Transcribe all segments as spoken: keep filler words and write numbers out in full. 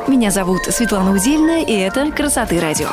Меня зовут Светлана Удельная, и это «Красоты радио».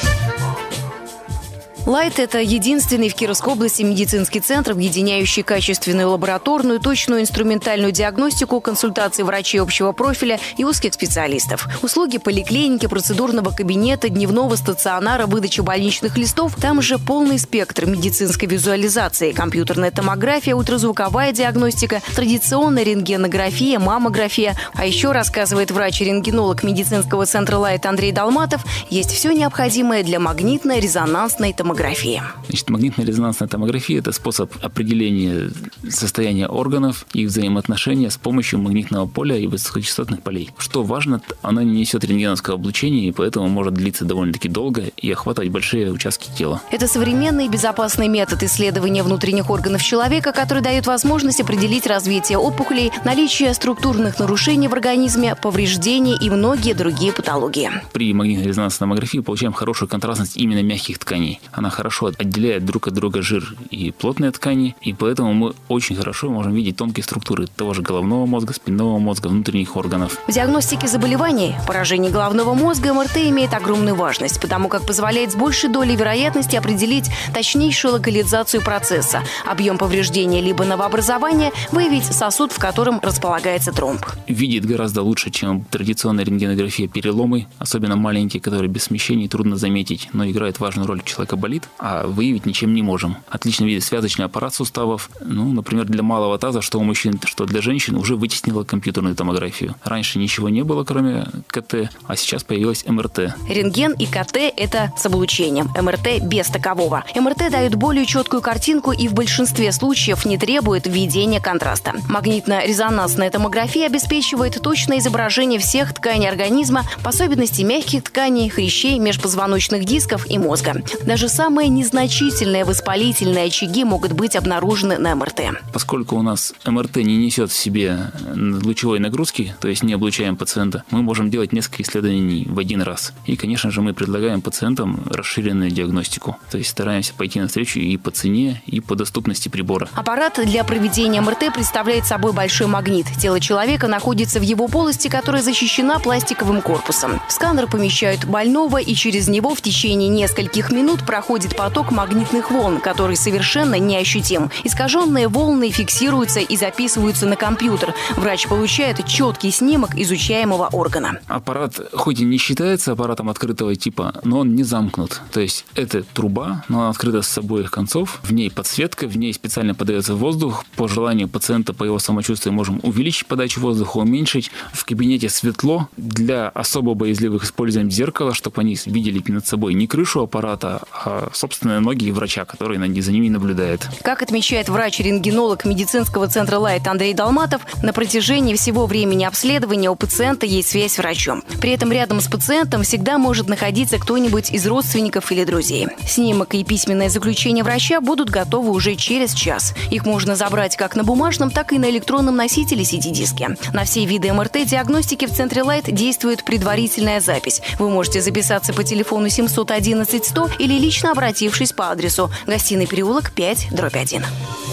Лайт – это единственный в Кировской области медицинский центр, объединяющий качественную лабораторную, точную инструментальную диагностику, консультации врачей общего профиля и узких специалистов. Услуги поликлиники, процедурного кабинета, дневного стационара, выдача больничных листов. Там же полный спектр медицинской визуализации, компьютерная томография, ультразвуковая диагностика, традиционная рентгенография, маммография. А еще, рассказывает врач-рентгенолог медицинского центра Лайт Андрей Долматов, есть все необходимое для магнитно-резонансной томографии. Значит, магнитно-резонансная томография – это способ определения состояния органов, их взаимоотношения с помощью магнитного поля и высокочастотных полей. Что важно, она не несет рентгеновского облучения, и поэтому может длиться довольно-таки долго и охватывать большие участки тела. Это современный и безопасный метод исследования внутренних органов человека, который дает возможность определить развитие опухолей, наличие структурных нарушений в организме, повреждений и многие другие патологии. При магнитно-резонансной томографии получаем хорошую контрастность именно мягких тканей. Она хорошо отделяет друг от друга жир и плотные ткани, и поэтому мы очень хорошо можем видеть тонкие структуры того же головного мозга, спинного мозга, внутренних органов. В диагностике заболеваний поражение головного мозга эм эр тэ имеет огромную важность, потому как позволяет с большей долей вероятности определить точнейшую локализацию процесса, объем повреждения либо новообразования, выявить сосуд, в котором располагается тромб. Видит гораздо лучше, чем традиционная рентгенография, переломы, особенно маленькие, которые без смещений трудно заметить, но играют важную роль. Человека болит, а выявить ничем не можем. Отлично видит связочный аппарат суставов. Ну, например, для малого таза, что у мужчин, что для женщин, уже вытеснила компьютерную томографию. Раньше ничего не было, кроме ка тэ, а сейчас появилась эм эр тэ. Рентген и ка тэ – это с облучением, эм эр тэ без такового. эм эр тэ дают более четкую картинку и в большинстве случаев не требует введения контраста. Магнитно-резонансная томография обеспечивает точное изображение всех тканей организма, по особенности мягких тканей, хрящей, межпозвоночных дисков и мозга. Даже самые незначительные воспалительные очаги могут быть обнаружены на эм эр тэ. Поскольку у нас эм эр тэ не несет в себе лучевой нагрузки, то есть не облучаем пациента, мы можем делать несколько исследований в один раз. И, конечно же, мы предлагаем пациентам расширенную диагностику. То есть стараемся пойти навстречу и по цене, и по доступности прибора. Аппарат для проведения эм эр тэ представляет собой большой магнит. Тело человека находится в его полости, которая защищена пластиковым корпусом. В сканер помещают больного, и через него в течение нескольких минут проходит поток магнитных волн, который совершенно неощутим. Искаженные волны фиксируются и записываются на компьютер. Врач получает четкий снимок изучаемого органа. Аппарат хоть и не считается аппаратом открытого типа, но он не замкнут. То есть это труба, но она открыта с обоих концов. В ней подсветка, в ней специально подается воздух. По желанию пациента, по его самочувствию можем увеличить подачу воздуха, уменьшить. В кабинете светло. Для особо боязливых используем зеркало, чтобы они видели над собой не крышу аппарата, а собственные ноги врача, который за ними наблюдает. Как отмечает врач-рентгенолог медицинского центра Лайт Андрей Долматов, на протяжении всего времени обследования у пациента есть связь с врачом. При этом рядом с пациентом всегда может находиться кто-нибудь из родственников или друзей. Снимок и письменное заключение врача будут готовы уже через час. Их можно забрать как на бумажном, так и на электронном носителе си ди-диски. На все виды эм эр тэ-диагностики в центре Лайт действует предварительная запись. Вы можете записаться по телефону семьсот одиннадцать сто или лично обратившись по адресу Гостиный переулок пять дробь один.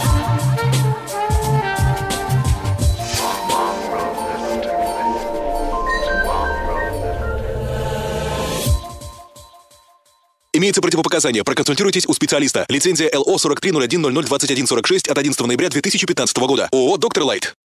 Имеется противопоказание. Проконсультируйтесь у специалиста. Лицензия эл о сорок три ноль один ноль ноль двадцать один сорок шесть от одиннадцатого ноября две тысячи пятнадцатого года. ООО «Доктор Лайт».